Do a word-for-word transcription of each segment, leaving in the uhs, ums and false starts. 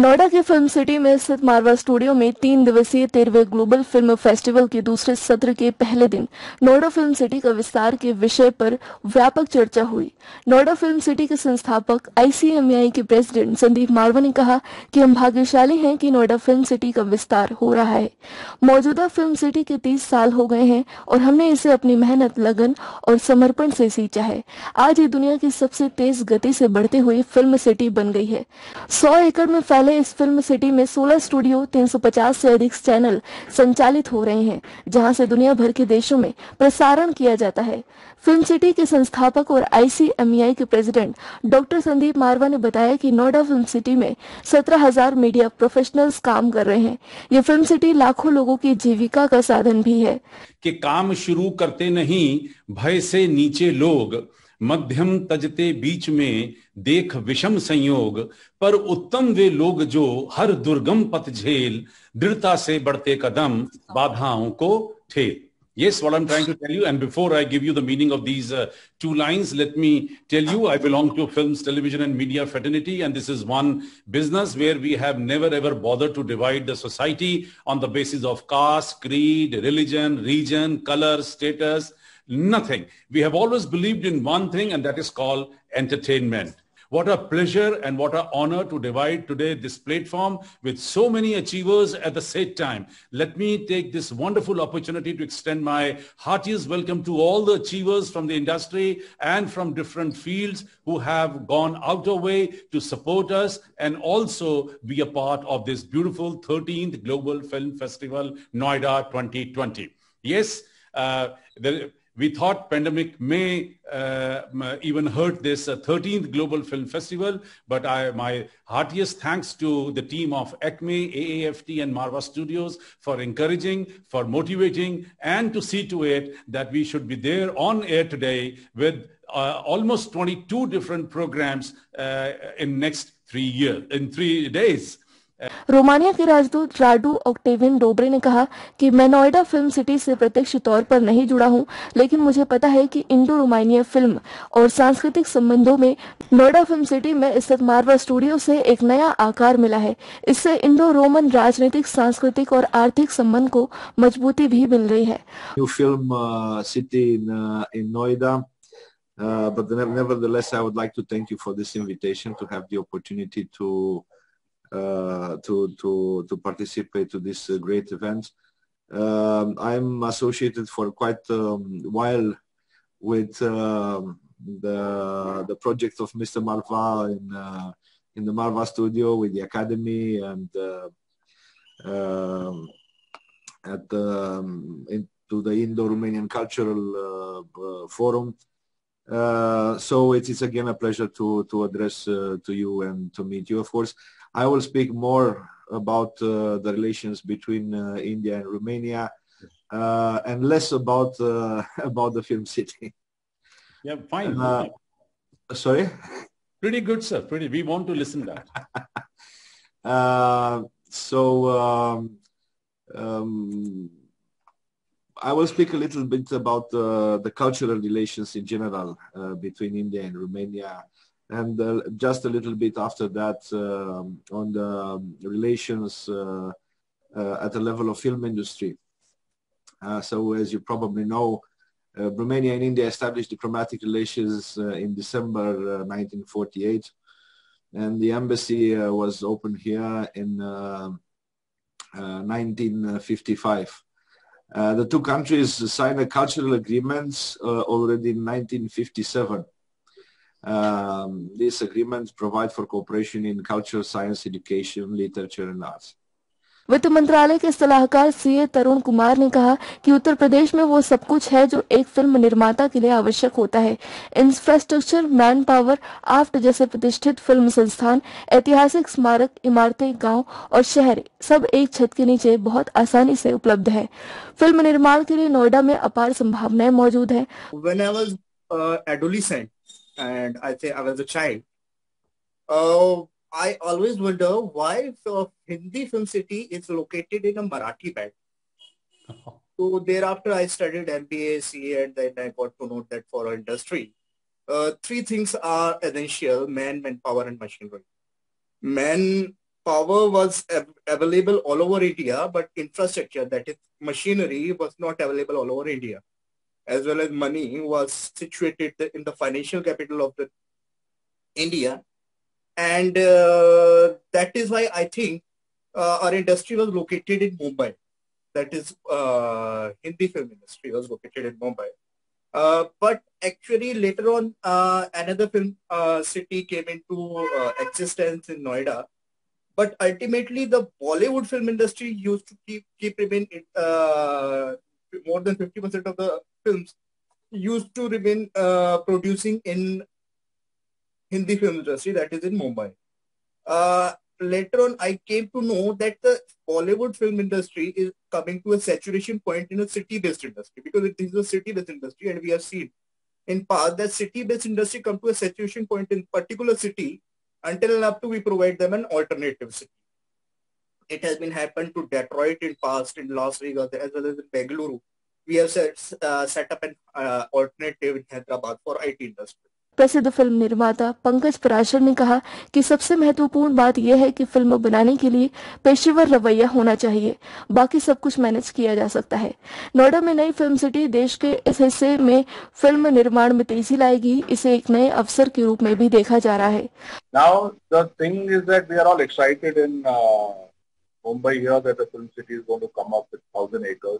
नोएडा के film city में स्थित मारवा स्टूडियो में तीन दिवसीय तेरहवें ग्लोबल फिल्म फेस्टिवल के दूसरे सत्र के पहले दिन नोएडा फिल्म सिटी का विस्तार के विषय पर व्यापक चर्चा हुई। नोएडा फिल्म सिटी के संस्थापक आई सी एम ई आई के प्रेसिडेंट संदीप मारवा ने कहा कि हम भाग्यशाली हैं कि नोएडा फिल्म सिटी का विस्तार हो रहा है। मौजूदा फिल्म सिटी के तीस साल हो गए हैं और हमने इसे अपनी मेहनत, लगन और समर्पण से सींचा है। आज ये दुनिया की सबसे तेज गति से बढ़ते हुए फिल्म सिटी बन गई है। सौ एकड़ में फैले इस फिल्म सिटी में सोलह स्टूडियो, तीन सौ पचास से अधिक चैनल संचालित हो रहे हैं, जहां से दुनिया भर के देशों में प्रसारण किया जाता है। फिल्म सिटी के संस्थापक और आई सी एम ई आई के प्रेसिडेंट डॉक्टर संदीप मारवा ने बताया कि नोएडा फिल्म सिटी में सत्रह हज़ार मीडिया प्रोफेशनल्स काम कर रहे हैं। ये फिल्म सिटी लाखों लोगों की जीविका का साधन भी है कि काम शुरू करते नहीं भय से नीचे लोग, मध्यम तजते बीच में देख विषम संयोग, पर उत्तम वे लोग जो हर दुर्गम पथ झेल, दृढ़ता से बढ़ते कदम बाधाओं को ठेल. Yes, what I'm trying to tell you, and before I give you the meaning of these uh, two lines, let me tell you, I belong to films, television and media fraternity, and this is one business where we have never ever bothered to divide the society on the basis of caste, creed, religion, region, color, status, nothing. We have always believed in one thing, and that is called entertainment. What a pleasure and what an honor to divide today this platform with so many achievers at the same time. Let me take this wonderful opportunity to extend my heartiest welcome to all the achievers from the industry and from different fields who have gone out of way to support us and also be a part of this beautiful thirteenth Global Film Festival, Noida twenty twenty. Yes, uh, the we thought pandemic may uh, even hurt this uh, thirteenth Global Film Festival, but I, my heartiest thanks to the team of ACME, A A F T and Marva Studios for encouraging, for motivating, and to see to it that we should be there on air today with uh, almost twenty-two different programs uh, in next three years, in three days. Romania के राजदूत राडू Octavian डोब्रे ने कहा कि मैं Noida film city से प्रत्यक्ष तौर पर नहीं जुड़ा हूं, लेकिन मुझे पता है कि इंडो रोमानिया फिल्म और सांस्कृतिक संबंधों में नोएडा फिल्म सिटी में स्थित मारवा स्टूडियो से एक नया आकार मिला है। इससे इंडो रोमन राजनीतिक, सांस्कृतिक और आर्थिक संबंध को मजबूती भी मिल रही है। New film uh, city in, uh, in Noida, uh, but nevertheless I would like to thank you for this invitation to have the opportunity to Uh, to to to participate to this uh, great event. Um, I'm associated for quite a um, while with uh, the the project of Mister Marva in uh, in the Marva studio with the academy and uh, uh, at the, um, into the Indo-Romanian Cultural uh, uh, Forum. Uh, so it is again a pleasure to to address uh, to you and to meet you. Of course, I will speak more about uh, the relations between uh, India and Romania, uh, and less about uh, about the film city. Yeah, fine. Uh, sorry. Pretty good, sir. Pretty. We want to listen to that. uh, so. Um, um, I will speak a little bit about uh, the cultural relations in general uh, between India and Romania, and uh, just a little bit after that uh, on the um, relations uh, uh, at the level of film industry. Uh, so as you probably know, uh, Romania and India established diplomatic relations uh, in December uh, nineteen forty-eight, and the embassy uh, was opened here in uh, uh, nineteen fifty-five. Uh, the two countries signed cultural agreements uh, already in nineteen fifty-seven. Um, these agreements provide for cooperation in culture, science, education, literature and arts. वित्त मंत्रालय के सलाहकार सी ए तरुण कुमार ने कहा कि उत्तर प्रदेश में वो सब कुछ है जो एक फिल्म निर्माता के लिए आवश्यक होता है। इंफ्रास्ट्रक्चर, मैन पावर, आर्ट जैसे प्रतिष्ठित फिल्म संस्थान, ऐतिहासिक स्मारक, इमारतें, गांव और शहर सब एक छत के नीचे बहुत आसानी से उपलब्ध है। फिल्म निर्माण के लिए नोएडा में अपार संभावनाएं मौजूद है। When I was uh, adolescent and I think I was a child, uh, I always wonder why uh, Hindi Film City is located in a Marathi belt. So thereafter I studied M B A, C A, and then I got to know that for our industry, uh, three things are essential: man, manpower, and machinery. Man power was av- available all over India, but infrastructure, that is machinery, was not available all over India, as well as money was situated in the financial capital of the India. And uh, that is why I think uh, our industry was located in Mumbai. That is, uh, Hindi film industry was located in Mumbai. Uh, but actually, later on, uh, another film uh, city came into uh, existence in Noida. But ultimately, the Bollywood film industry used to keep keep remain uh, more than fifty percent of the films used to remain uh, producing in Hindi film industry, that is in Mumbai. Uh, later on, I came to know that the Bollywood film industry is coming to a saturation point in a city-based industry, because it is a city-based industry, and we have seen in past that city-based industry come to a saturation point in particular city until and up to we provide them an alternative city. It has been happened to Detroit in past, in Las Vegas, as well as in Bengaluru. We have set, uh, set up an uh, alternative in Hyderabad for I T industry. प्रसिद्ध film निर्माता पंकज पराशर ने कहा कि सबसे महत्वपूर्ण बात यह है कि फिल्म बनाने के लिए पेशेवर रवैया होना चाहिए, बाकी सब कुछ मैनेज किया जा सकता है। नोएडा में नई फिल्म सिटी देश के इस हिस्से में फिल्म निर्माण में तेजी लाएगी, इसे एक नए अवसर के रूप में भी देखा जा रहा है। Now the thing is that we are all excited in uh, Mumbai here that the film city is going to come up with thousand acres.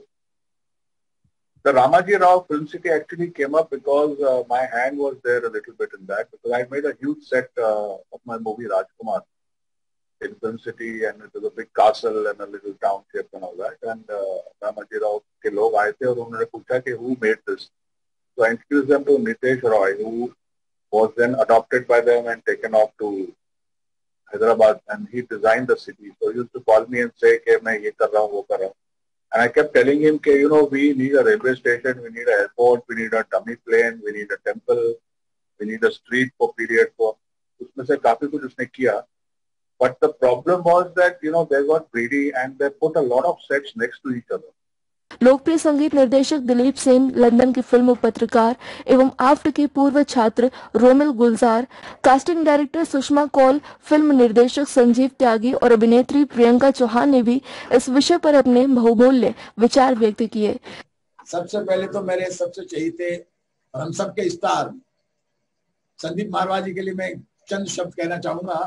The Ramaji Rao Film City actually came up because uh, my hand was there a little bit in that, because I made a huge set uh, of my movie Rajkumar in Film City, and it was a big castle and a little township and all that. And uh, Ramaji Rao ke log aaye the aur unhone pucha ki who made this. So I introduced them to Nitesh Roy, who was then adopted by them and taken off to Hyderabad, and he designed the city. So he used to call me and say, "Ke main ye kar raha hu, wo kar raha hu." And I kept telling him, "Ke you know, we need a railway station, we need an airport, we need a dummy plane, we need a temple, we need a street for period for." Usme se काफी कुछ उसने किया. But the problem was that you know they got greedy and they put a lot of sets next to each other. लोकप्रिय संगीत निर्देशक Dilip Sen, London के film पत्रकार एवं आफ्ट के पूर्व छात्र Romil Gulzar, casting director Sushma Kaul, film निर्देशक संजीव त्यागी और अभिनेत्री प्रियंका चौहान ने भी इस विषय पर अपने बहुमूल्य विचार व्यक्त किए। सबसे पहले तो मेरे सबसे चहेते और हम सबके स्टार संदीप मारवा जी के लिए मैं चंद शब्द कहना चाहूंगा।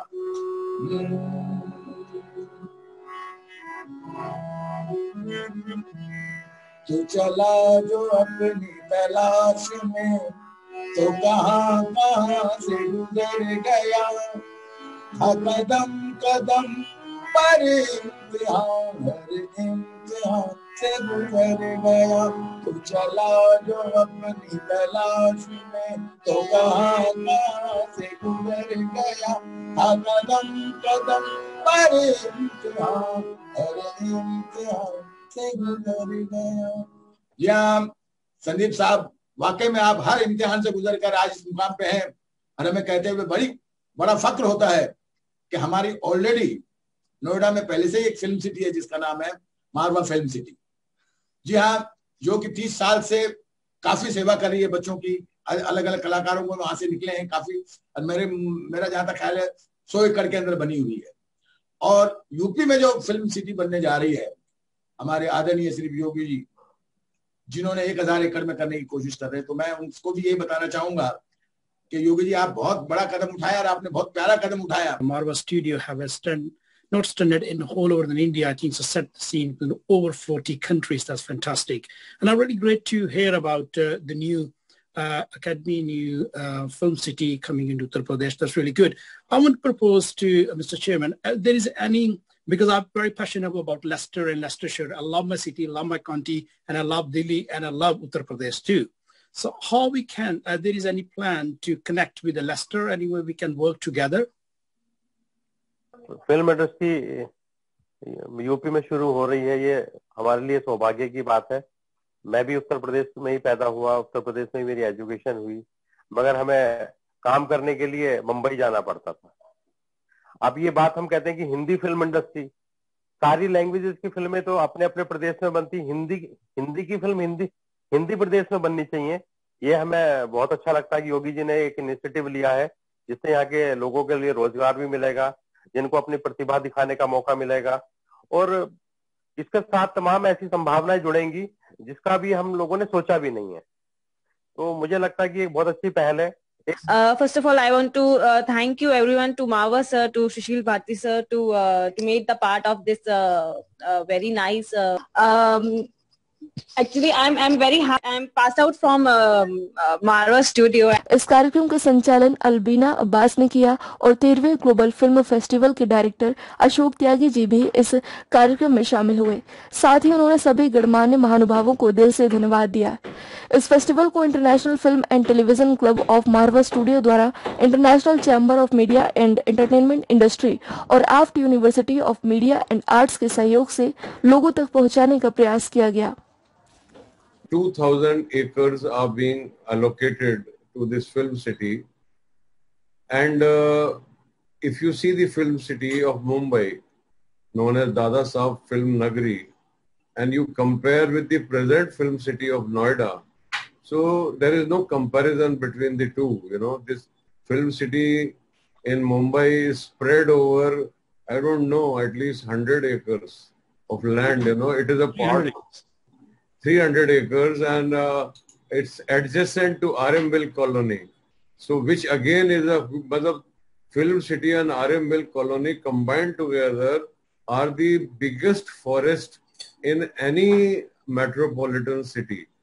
तू चला जो अपनी तलाश में, तो कहां कहां से गुजर गया, हर कदम कदम पर इम्तिहान, हर इम्तिहान से गुजर गया। तू चला जो अपनी तलाश में, तो कहां कहां से गुजर गया, हर कदम कदम पर इम्तिहान, हर इम्तिहान से गुजर गया। जी हाँ संदीप साहब, वाकई में आप हर इम्तिहान से गुजर कर आज इस मुकाम पे हैं, और हमें कहते हुए बड़ी बड़ा फक्र होता है कि हमारी ऑलरेडी नोएडा में पहले से ही एक फिल्म सिटी है जिसका नाम है मारवा फिल्म सिटी। जी हाँ, जो कि तीस साल से काफी सेवा कर रही है बच्चों की, अलग अलग कलाकारों को वहां से निकले हैं काफी, और मेरे मेरा जहां तक ख्याल है सौ एकड़ के अंदर बनी हुई है। और यूपी में जो फिल्म सिटी बनने जा रही है, हमारे आदरणीय श्री योगी जी जिन्होंने एक हजार एकड़ में करने की कोशिश कर रहे हैं, तो मैं उनको भी यही बताना चाहूंगा कि योगी जी आप बहुत बड़ा कदम उठाया और आपने बहुत प्यारा कदम उठाया। Marva Studio have a stand, not standard in all over in India. I think it's a set scene in over forty countries. That's fantastic. And I'm really great to hear about uh, the new uh, academy, new uh, film city coming into Uttar Pradesh. That's really good. I want to propose to uh, Mister Chairman, uh, there is any, because I'm very passionate about Leicester and Leicestershire. I love my city, I love my county, and I love Delhi, and I love Uttar Pradesh too. So how we can, uh, there is any plan to connect with the Leicester, any way we can work together? Film industry UP में शुरू हो रही है, ये हमारे लिए सौभाग्य की बात है। मैं भी उत्तर प्रदेश में ही पैदा हुआ, उत्तर प्रदेश में ही मेरी एजुकेशन हुई, मगर हमें काम करने के लिए मुंबई जाना पड़ता था। अब ये बात हम कहते हैं कि हिंदी फिल्म इंडस्ट्री, सारी लैंग्वेजेस की फिल्में तो अपने अपने प्रदेश में बनती, हिंदी हिंदी की फिल्म हिंदी हिंदी प्रदेश में बननी चाहिए। ये हमें बहुत अच्छा लगता है कि योगी जी ने एक इनिशिएटिव लिया है जिससे यहाँ के लोगों के लिए रोजगार भी मिलेगा, जिनको अपनी प्रतिभा दिखाने का मौका मिलेगा, और इसके साथ तमाम ऐसी संभावनाएं जुड़ेंगी जिसका भी हम लोगों ने सोचा भी नहीं है. तो मुझे लगता है कि एक बहुत अच्छी पहल है. Uh, first of all, I want to uh, thank you everyone, to Marva sir, to Sushil Bharti sir, to uh, to make the part of this uh, uh, very nice. Uh, um, actually, I'm I'm very happy. I'm passed out from um, uh, Marva Studio. इस कार्यक्रम का संचालन अलबीना अब्बास ने किया और तेरहवें global film festival के director Ashok Tyagi ji भी इस कार्यक्रम में शामिल हुए. साथ ही उन्होंने सभी गणमान्य महानुभावों को दिल से धन्यवाद दिया. इस फेस्टिवल को international film and television club of Marwah studio द्वारा international chamber of media and entertainment industry और AAFT university of media and arts के सहयोग से लोगों तक पहुंचाने का प्रयास किया गया. two thousand acres are being allocated to this film city, and uh, if you see the film city of Mumbai, known as Dada Saheb Film Nagari, and you compare with the present film city of Noida, so there is no comparison between the two. You know, this film city in Mumbai is spread over, I don't know, at least one hundred acres of land. You know, it is a part three hundred acres, and uh, it's adjacent to Aremville colony. So which again is a, मतलब film city and Aremville colony combined together are the biggest forest in any metropolitan city.